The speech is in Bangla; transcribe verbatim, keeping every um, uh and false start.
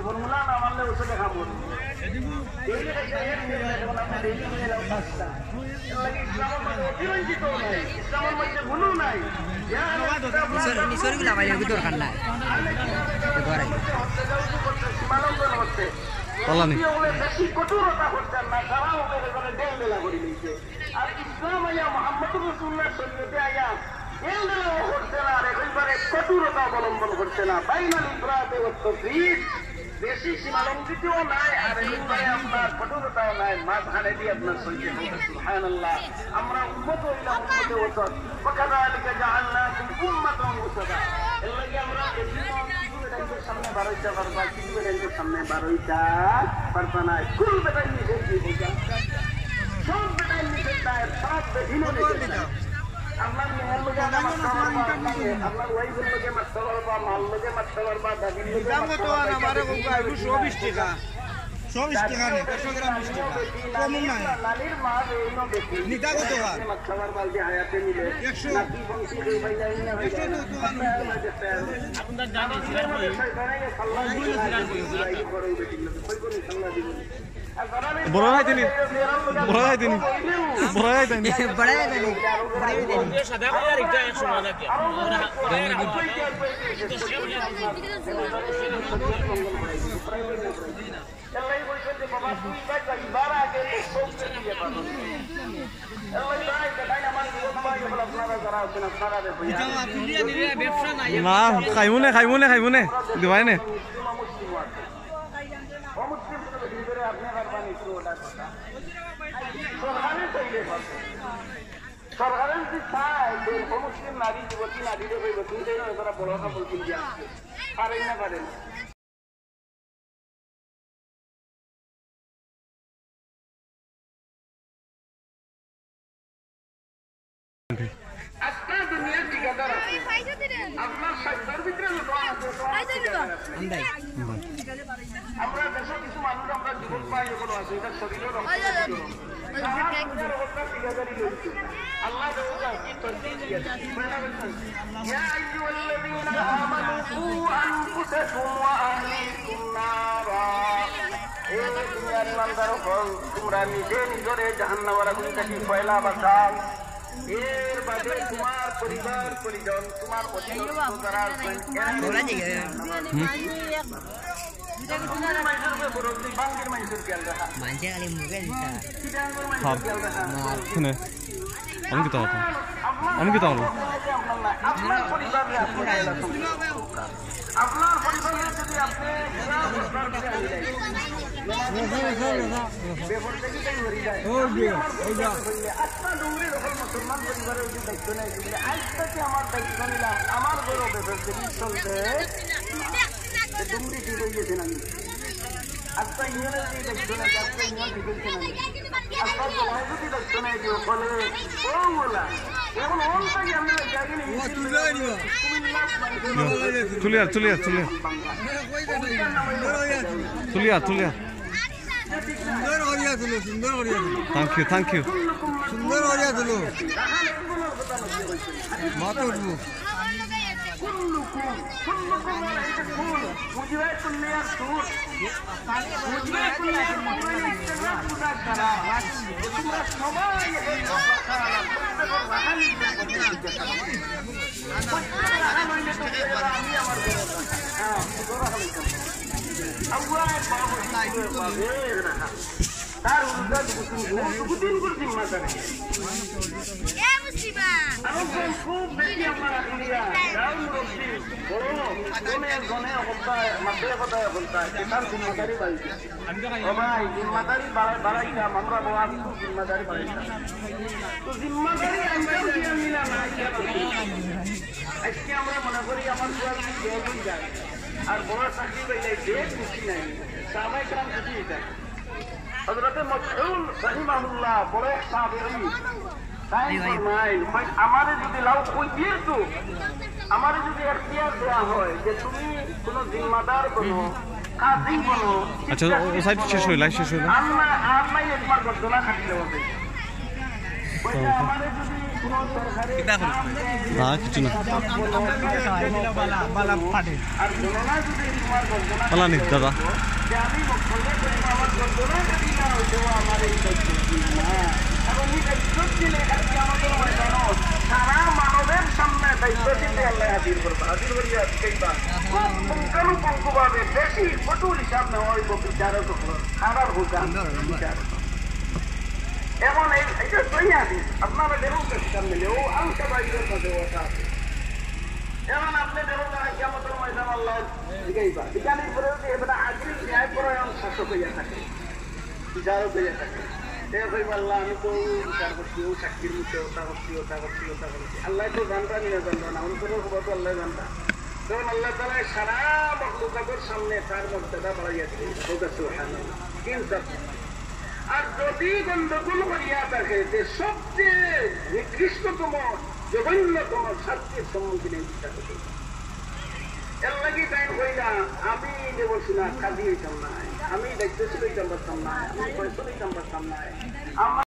ফর্মুলা না মানলে ওষুধ দেখা পড়বে অতিরঞ্জিত নাই ইসলামের মধ্যে ভুলও নাই সীমালঙ্ঘন হচ্ছে বেশি কঠোরতা করছেন না তারা ওদের ডেল ডেলা করে নিচ্ছে আর ইসলাম আয়া মোহাম্মদুর রাসূলুল্লাহ শরীয়তে আয়া ডেল ডেলাও করছে না আর একেবারে কঠোরতা অবলম্বন করছে না বাইনাল ইফরাতে ওয়াত তাফরীত বেশি সীমালঙ্ঘিতও নাই আর একেবারে আপনার কঠোরতাও নাই মাঝখানে দিয়ে আপনার চলছে সুবহানাল্লাহ আমরা উম্মত হইলাম উম্মতে ওসত ওয়াকাযালিকা জাআলনাকুম উম্মাতান ওয়াসাতা এর লাগি আমরা বেটাইদের সামনে বারোইটা পারবা কিছু বেটাইদের সামনে বারোইটা পারবা না কুল বেটাই নিষেধ দিয়ে সব বেটাই নিষেধ দেয় সব বেঠিনও নিষেধ দেয় আপনার মেয়ের লোকে মারতে পারবা আপনার ওয়াইফের লোকে মারতে পারবা মাল লোকে মারতে পারবা দাদির লোকে মারতে পারবা চব্বিশ টাকা নেই একশো গ্রাম বিশ টাকা কম নাই নালির মা এইনো বেশি নিতা কত আর খাবার বালতি হায়াতে মিলে একশো নাকি বংশী কই ভাই যাই না ভাই আপনাদের জানি শেয়ার কই আল্লাহ শেয়ার কই এই বড় বেটি কই কোন সাল্লাহ দিব বড় ভাই দিনি বড় ভাই দিনি বড় ভাই দিনি বড় ভাই দিনি বড় ভাই দিনি সাদা করে আরেকটা একশো টাকা কি আমরা এলাই বলছেন যে বাবা তুই বাইটা ইবার আগে সব দিয়ে পাবো এলাই ভাই দেখাই আমার জীবন ভাই বলে আপনারা যারা আছেন আপনারা দেখো ব্যবসা নাই না খাইমুনে খাইমুনে খাইমুনে দিবাই নে ও মুসলিম তো ভিতরে আপনি বারবানি শুরু ওটা কথা সরকারে চাইলে সরকারের যে চায় যে ও মুসলিম নারী যুবতী নারীদের ওই বসুন্ধরা এরা বড় কথা বলছেন যে পারেন না পারেন আপনার দুনিয়ার ঠিকাদার আছে আপনার স্বাস্থ্যের ভিতরে আমরা দেশের কিছু মানুষ আমরা জীবন পাই এগুলো আছে এটা শরীরের ঠিকাদারি রয়েছে আল্লাহ তোমরা নিজে নিজরে জাহান্নামের আগুন থেকে পয়লা বাঁচাও এর বাদে তোমার পরিবার পরিজন তোমার অধীনস্থ যারা আছেন আমি কি আমি কি আপনার পরিবারে আপনার পরিবারে যদি আপনি মুসলমান পরিবারের যে দায়িত্ব নেই আজ থেকে আমার দায়িত্ব নিলাম আমার বড় বেতন যদি চলতে ডুমরি ঠিক হয়ে গেছেন আমি আজকে ইউনিয়নের যে দায়িত্ব নেই আজকে ইউনিয়ন ঠিক হয়েছেন আমি আজকাল জেলায় যদি দায়িত্ব নেই যে বলে ও বলা এখন অন থেকে আমি চলিয়া চলিয়া চলিয়া চলিয়া চলিয়া সুন্দর হরিয়া তুলো সুন্দর হরিয়া থ্যাংক ইউ থ্যাংক ইউ সুন্দর হরিয়া তুলো মাথা উঠবো তার উদ্যোগ জিম্মা করে খুব বেশি আমার গনে অবস্থায় মাসে কথায় অবস্থায় তার জিম্মাদারি বাড়িছে ভাই জিম্মাদারি বাড়াইতাম আমরা বাবা জিম্মাদারি বাড়াইতাম তো জিম্মাদারি আমরাও দিয়ে নিলাম না আজকে আমরা মনে করি আমার জল যায় আর বড় চাকরি পাইলে ডেট খুশি নাই সামাই কাম খুশি যায় হযরত মাসউদ রাহিমাহুল্লাহ বড় এক সাহাবী তাই ফরমায় আমারে যদি লাউ কই দিয়েছো আমারে যদি এখতিয়ার দেওয়া হয় যে তুমি কোন জিম্মাদার বনো কাজী বনো আচ্ছা ও সাইড শেষ হইলা শেষ হইলা আল্লাহ আর নাই একবার গদলা খাটি দেব ওই আমারে যদি কোনো সরকারি না কিছু না আর গণনা যদি তোমার গণনা পালা নি দাদা যে আমি বক্তব্য করি আমার গণনা যদি না হইতো আমার এই দায়িত্ব ছিল না এবং এই দায়িত্ব দিলে আজকে আমাদের ময়দানও সারা মানবের সামনে দায়িত্ব দিতে আল্লাহ হাজির করবো হাজির করিয়া সেইবা খুব পুঙ্খানুপুঙ্খভাবে বেশি কঠোর হিসাব নেওয়া হইব বিচারক খাবার হুকাম বিচারক এখন এইটা তৈরি আছে আপনারা দেখুন সামনে ও আলসা বাইরের মধ্যে ওটা আছে এখন আপনি দেখুন কেমন ময়দান আল্লাহ দিকেইবা বিজ্ঞানীর পরে এবার আজকে ন্যায় পরায়ণ শাসক হইয়া থাকে বিচারক হইয়া থাকে আল্লাহ আমি তো বিচার করছি ও সাক্ষীর মুখে ওটা করছি ওটা করছি ওটা করছি আল্লাহ তো জানতা নিয়ে জানতো না অন্তরের খবর তো আল্লাহ জানতা তখন আল্লাহ তালা সারা মখলুকাতের সামনে তার মর্যাদা বাড়াইয়াছে কিন্তু আর যদি গন্ডগোল করিয়া থাকে যে সবচেয়ে নিকৃষ্টতম জঘন্যতম শাস্তির সম্মুখীন বিচার হতে এর লাগি তাই কইলা আমি যে বলছি না কাজী হইতাম না আমি দায়িত্বশীল হইতাম পারতাম না আমি পয়সা হইতাম পারতাম না আমার